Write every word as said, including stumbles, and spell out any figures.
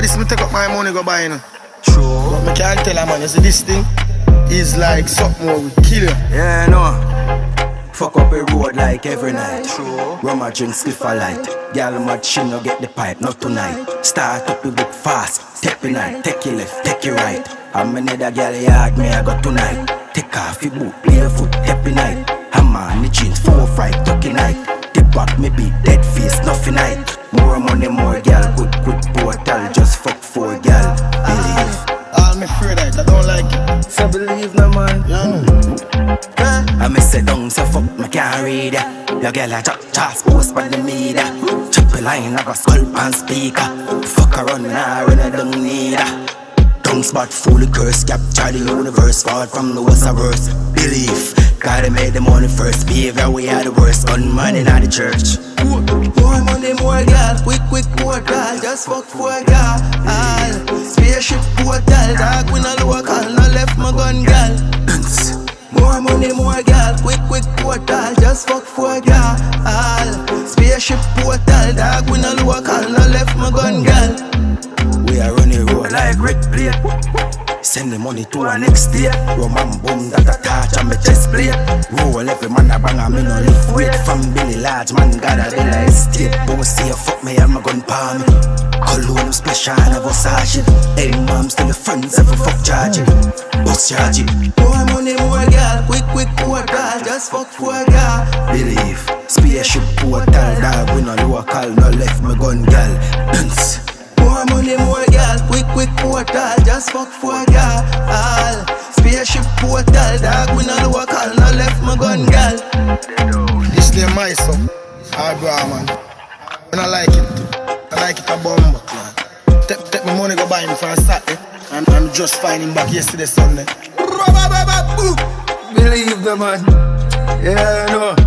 this me take up my money go buy, you know. True. But me can't tell her, man, you see this thing is like something more will kill you. Yeah, no. Fuck up a road like every night. True. Rum a drink, skiff a light. Girl mad, she no get the pipe, not tonight. Start up with it fast, step in night. Take your left, take your right. I'm another girl yard, me I got tonight. Take off your boot, play your foot, step in night. I'm on the jeans, four fright, tucky night. The back me be dead face, nothing night. More money, more girl, good, good portal. Just fuck four girl, believe. I'm afraid that I don't like it. So believe no man. Yeah. I miss it down, so fuck me can't read ya. Your girl a chop chop post by the media. Chop a line, I got skull pan speaker. Fuck around me now when I don't need her. Tongue spot fully curse, capture the universe. Fall from the worst of worst. Belief, gotta make the money first. Behavior we are the worst. Gunman in the church. More money, more girl. Quick, quick, more girl. Just fuck for a girl. Spaceship portal, dog. We no local, no left my gun, girl. More money, more girl. Quick, quick portal. Just fuck for a girl. Spaceship portal, dog. We no local, no left my gun, girl. We are running road like red plate. Send the money to our next day. Rum and boom that a touch on my chest plate. Roll every man a bang a me no lift weight. From Billy Large man got a bill a estate. Boss say you fuck me and my gun palm me. Cologne splash on a Versace. Hey mom still the friends ever fuck charge it. Bus charge it. More money more girl. Quick quick portal. Just fuck for a girl. Believe. Spaceship portal. Dog we no local. No left my gun girl. Dance. More money, more girl, quick, quick portal, just fuck for a girl. Spaceship portal, dog, we no local, no left my gun, girl. This day my son, hard man. I don't like it. I like it a bomb. Take, take my money, go buy him for a Saturday. And I'm just finding him back yesterday, Sunday. Believe the man. Yeah, no.